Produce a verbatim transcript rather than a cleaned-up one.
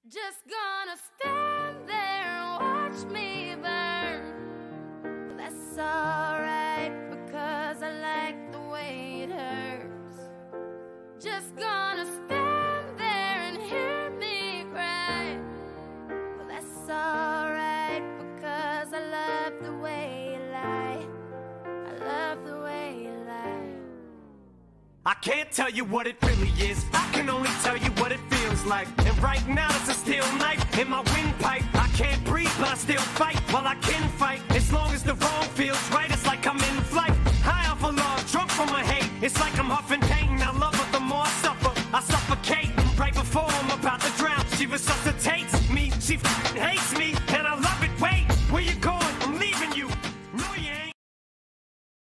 Just gonna stand there and watch me burn. That's alright, because I like the way it hurts. Just gonna stand there and hear me cry. Well, that's alright, because I love the way you lie. I love the way you lie. I can't tell you what it really is, I can only tell you what it feels like. And right now it's a steel knife in my windpipe. I can't breathe but I still fight, while I can fight. As long as the wrong feels right, it's like I'm in flight. High off of love, drunk from my hate, it's like I'm huffing